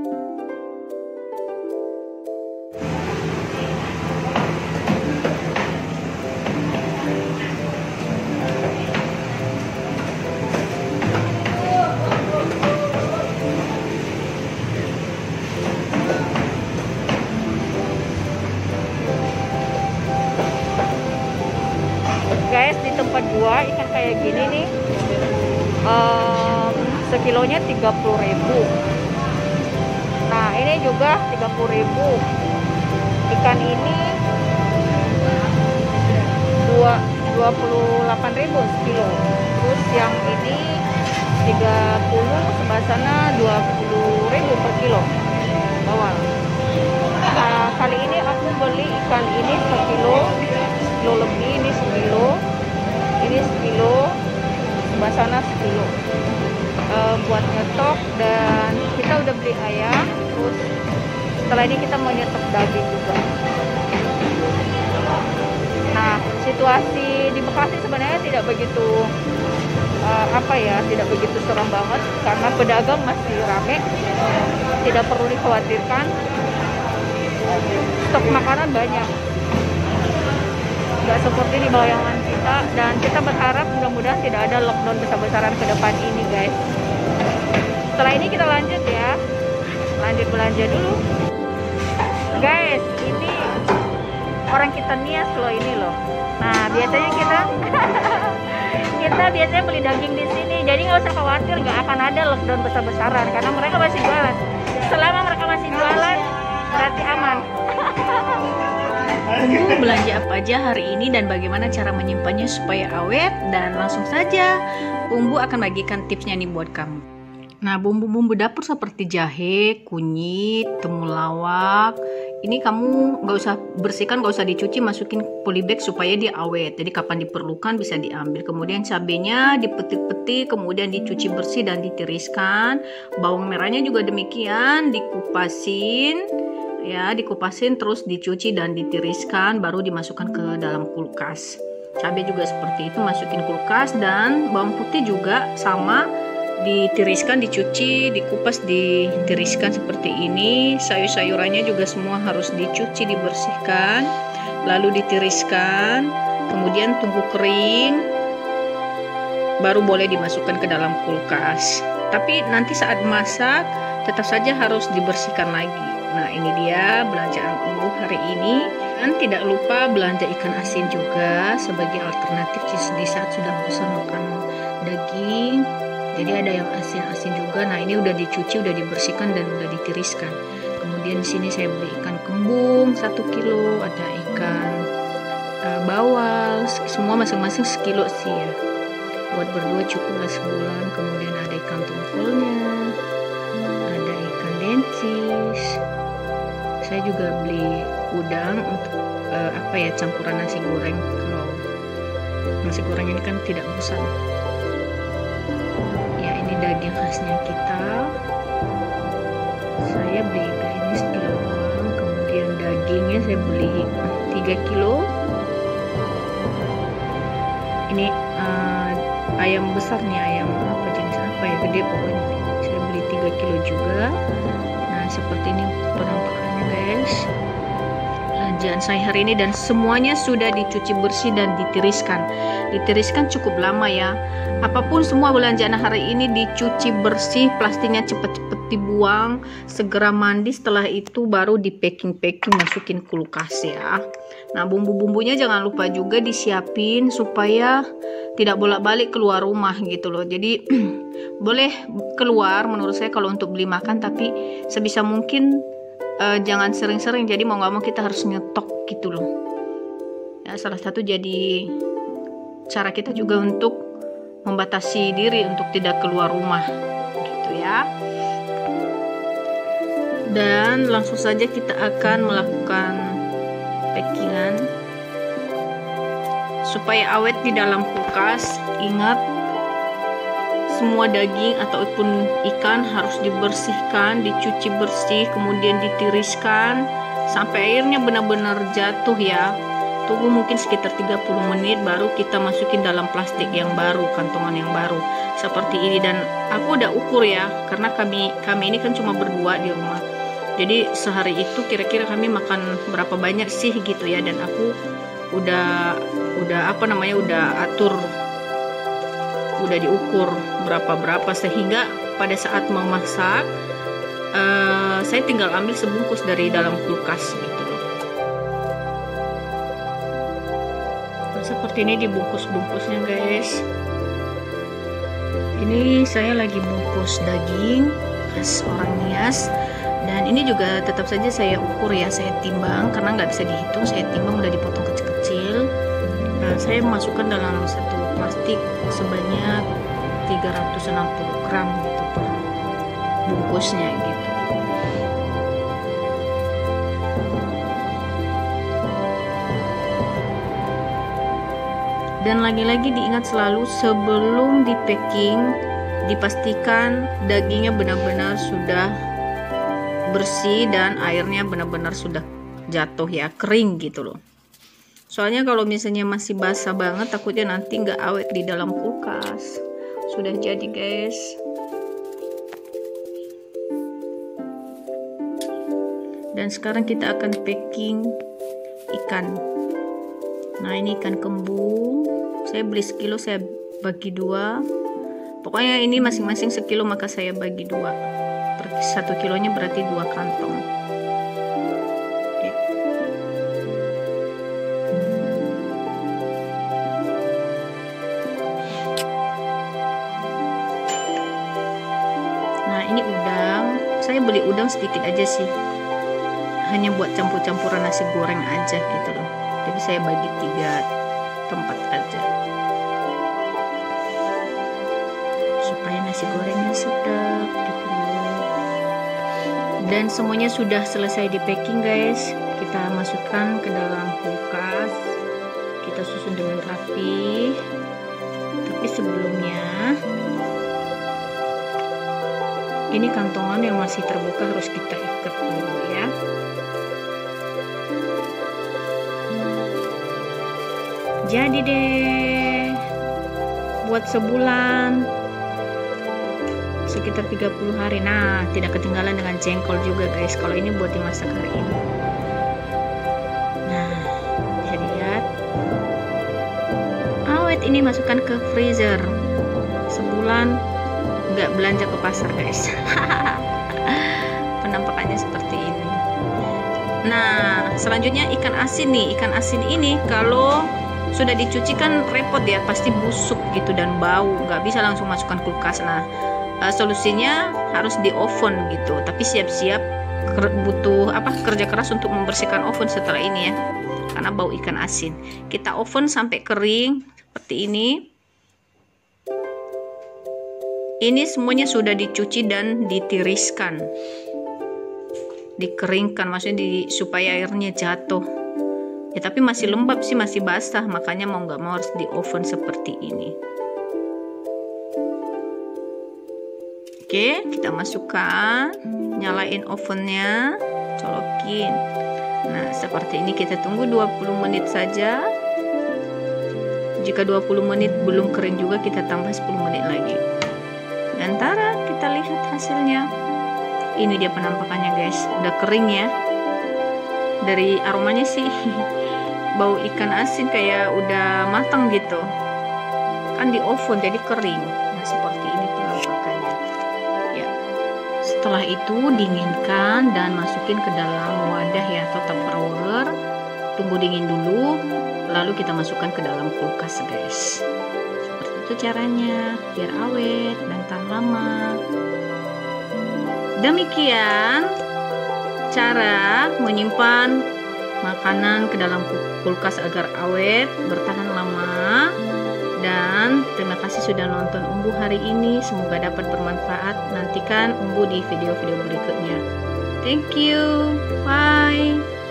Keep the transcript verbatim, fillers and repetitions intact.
Guys, di tempat gua ikan kayak gini nih um, sekilonya tiga puluh ribu. Nah ini juga tiga puluh ribu. Ikan ini dua puluh delapan ribu sekilo. Terus yang ini tiga puluh, sebelah sana dua puluh ribu per kilo bawang. Nah kali ini aku beli ikan ini sekilo, sekilo lebih, ini sekilo, ini sekilo, sebelah sana sekilo. E, buat nyetok, dan kita udah beli ayam. Terus setelah ini kita mau nyetok daging juga. Nah situasi di Bekasi sebenarnya tidak begitu uh, apa ya, tidak begitu serem banget karena pedagang masih rame, tidak perlu dikhawatirkan. Stok makanan banyak, nggak seperti di bayangan kita, dan kita berharap mudah-mudahan tidak ada lockdown besar-besaran ke depan ini guys. Setelah ini kita lanjut ya, lanjut belanja dulu guys. Ini orang kita nias loh ini loh. Nah biasanya kita kita biasanya beli daging di sini, jadi nggak usah khawatir, nggak akan ada lockdown besar-besaran karena mereka masih jualan. Selama mereka masih jualan berarti aman. Bumbu belanja apa aja hari ini dan bagaimana cara menyimpannya supaya awet, dan langsung saja Bumbu akan bagikan tipsnya nih buat kamu. Nah, bumbu-bumbu dapur seperti jahe, kunyit, temulawak, ini kamu nggak usah bersihkan, nggak usah dicuci, masukin polybag supaya dia awet. Jadi kapan diperlukan bisa diambil. Kemudian cabenya dipetik-petik, kemudian dicuci bersih dan ditiriskan. Bawang merahnya juga demikian, dikupasin, ya dikupasin terus dicuci dan ditiriskan, baru dimasukkan ke dalam kulkas. Cabai juga seperti itu, masukin kulkas, dan bawang putih juga sama. Ditiriskan, dicuci, dikupas, ditiriskan seperti ini. Sayur-sayurannya juga semua harus dicuci, dibersihkan, lalu ditiriskan, kemudian tunggu kering, baru boleh dimasukkan ke dalam kulkas. Tapi nanti saat masak tetap saja harus dibersihkan lagi. Nah ini dia belanjaan Bumbu hari ini. Dan tidak lupa belanja ikan asin juga sebagai alternatif di saat sudah bosan makan daging. Jadi ada yang asin-asin juga. Nah ini udah dicuci, udah dibersihkan, dan udah ditiriskan. Kemudian di sini saya beli ikan kembung satu kilo, ada ikan uh, bawal, semua masing-masing sekilo sih ya. Buat berdua cukuplah sebulan. Kemudian ada ikan tongkolnya, ada ikan dencis. Saya juga beli udang untuk uh, apa ya, campuran nasi goreng. Kalau nasi goreng ini kan tidak bosan. Daging khasnya kita, saya beli ini sekiloan. Kemudian dagingnya saya beli tiga kilo. Ini uh, ayam besarnya, ayam apa jenis apa ya, gede pokoknya. Saya beli tiga kilo juga. Nah seperti ini penampakannya guys, belanjaan saya hari ini, dan semuanya sudah dicuci bersih dan ditiriskan. Ditiriskan cukup lama ya. Apapun semua belanjaan hari ini dicuci bersih, plastiknya cepet-cepet dibuang, segera mandi, setelah itu baru di packing-packing, masukin kulkas ya. Nah bumbu-bumbunya jangan lupa juga disiapin supaya tidak bolak-balik keluar rumah gitu loh. Jadi boleh keluar menurut saya kalau untuk beli makan, tapi sebisa mungkin uh, jangan sering-sering. Jadi mau nggak mau kita harus nyetok gitu loh. Ya, salah satu jadi cara kita juga untuk membatasi diri untuk tidak keluar rumah gitu ya. Dan langsung saja kita akan melakukan packingan supaya awet di dalam kulkas. Ingat, semua daging ataupun ikan harus dibersihkan, dicuci bersih, kemudian ditiriskan sampai airnya benar-benar jatuh ya. tunggu mungkin sekitar tiga puluh menit, baru kita masukin dalam plastik yang baru, kantongan yang baru seperti ini. Dan aku udah ukur ya, karena kami kami ini kan cuma berdua di rumah, jadi sehari itu kira-kira kami makan berapa banyak sih gitu ya. Dan aku udah udah apa namanya udah atur, udah diukur berapa-berapa, sehingga pada saat memasak uh, saya tinggal ambil sebungkus dari dalam kulkas gitu. Seperti ini dibungkus-bungkusnya guys. Ini saya lagi bungkus daging khas orang Nias, dan ini juga tetap saja saya ukur ya, saya timbang karena nggak bisa dihitung. Saya timbang udah dipotong kecil-kecil. Nah, saya masukkan dalam satu plastik sebanyak tiga ratus enam puluh gram gitu per bungkusnya gitu. Dan lagi-lagi diingat selalu sebelum di packing, dipastikan dagingnya benar-benar sudah bersih dan airnya benar-benar sudah jatuh ya, kering gitu loh. Soalnya kalau misalnya masih basah banget, takutnya nanti nggak awet di dalam kulkas. Sudah jadi guys. Dan sekarang kita akan packing ikan. Nah, ini ikan kembung. Saya beli sekilo, saya bagi dua. Pokoknya ini masing-masing sekilo, maka saya bagi dua. Per satu kilonya berarti dua kantong. Oke. Nah, ini udang. Saya beli udang sedikit aja sih. Hanya buat campur-campuran nasi goreng aja gitu loh. Jadi saya bagi tiga tempat aja supaya nasi gorengnya sedap gitu. Dan semuanya sudah selesai di packing guys. Kita masukkan ke dalam kulkas, kita susun dengan rapi. Tapi sebelumnya ini kantongan yang masih terbuka harus kita ikat dulu ya. Jadi deh, buat sebulan sekitar tiga puluh hari. Nah, tidak ketinggalan dengan jengkol juga guys, kalau ini buat dimasak hari ini. Nah, bisa lihat awet. Ini masukkan ke freezer sebulan, nggak belanja ke pasar guys. Penampakannya seperti ini. Nah, selanjutnya ikan asin nih. Ikan asin ini kalau sudah dicuci kan repot ya, pasti busuk gitu dan bau, nggak bisa langsung masukkan kulkas. Nah, uh, solusinya harus di oven gitu, tapi siap-siap butuh apa kerja keras untuk membersihkan oven setelah ini ya, karena bau ikan asin. Kita oven sampai kering seperti ini. Ini semuanya sudah dicuci dan ditiriskan, dikeringkan, maksudnya di, supaya airnya jatuh. Ya, tapi masih lembab sih, masih basah, makanya mau nggak mau harus di oven seperti ini. Oke, kita masukkan, nyalain ovennya, colokin. Nah, seperti ini kita tunggu dua puluh menit saja. Jika dua puluh menit belum kering juga, kita tambah sepuluh menit lagi. Dan tara, kita lihat hasilnya. Ini dia penampakannya guys, udah kering ya. Dari aromanya sih bau ikan asin kayak udah matang gitu, kan di oven jadi kering. Nah, seperti ini penampakannya ya. Setelah itu dinginkan dan masukin ke dalam wadah ya, atau tupperware. Tunggu dingin dulu, lalu kita masukkan ke dalam kulkas guys. Seperti itu caranya biar awet dan tahan lama. Demikian cara menyimpan makanan ke dalam kulkas agar awet, bertahan lama. Dan terima kasih sudah nonton Umbu hari ini, semoga dapat bermanfaat. Nantikan Umbu di video-video berikutnya. Thank you, bye.